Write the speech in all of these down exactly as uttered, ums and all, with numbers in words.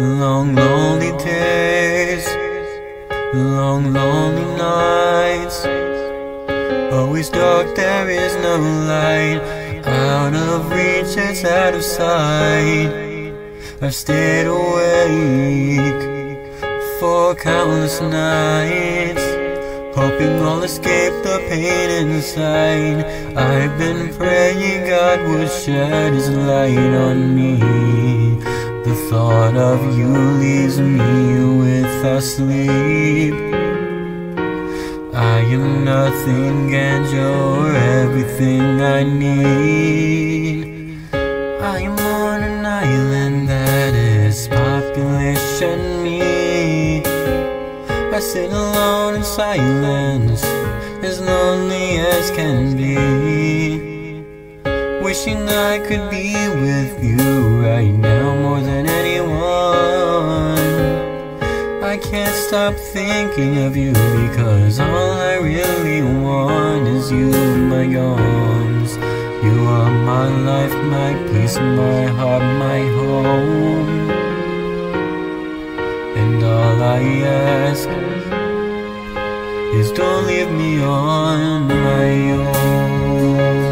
Long lonely days, long lonely nights, always dark, there is no light. Out of reach, it's out of sight. I've stayed awake for countless nights, hoping I'll escape the pain inside. I've been praying God would shed His light on me. The thought of you leaves me without sleep. I am nothing and you're everything I need. I am on an island that is population me. I sit alone in silence, as lonely as can be, wishing I could be with you right now more than anyone. I can't stop thinking of you, because all I really want is you in my arms. You are my life, my peace, my heart, my home. And all I ask is don't leave me on my own.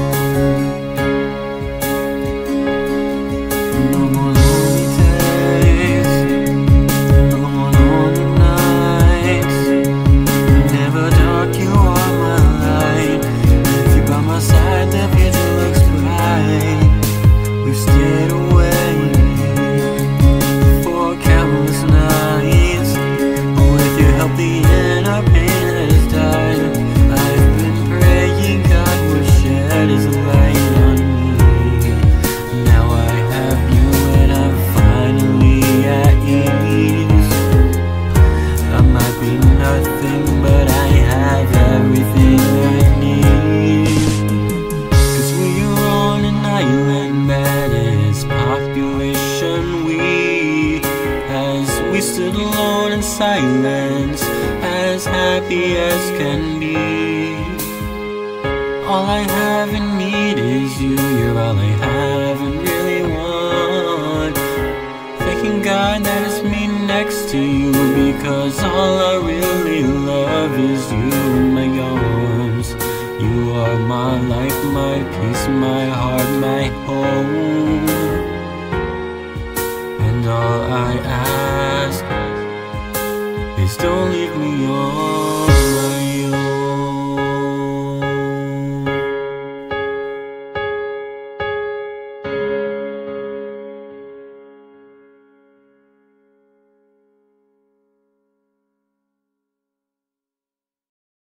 We stood alone in silence, as happy as can be. All I have and need is you, you're all I have and really want. Thanking God that it's me next to you, because all I really love is you in my arms. You are my life, my peace, my heart, my home. And all I ask is don't leave me on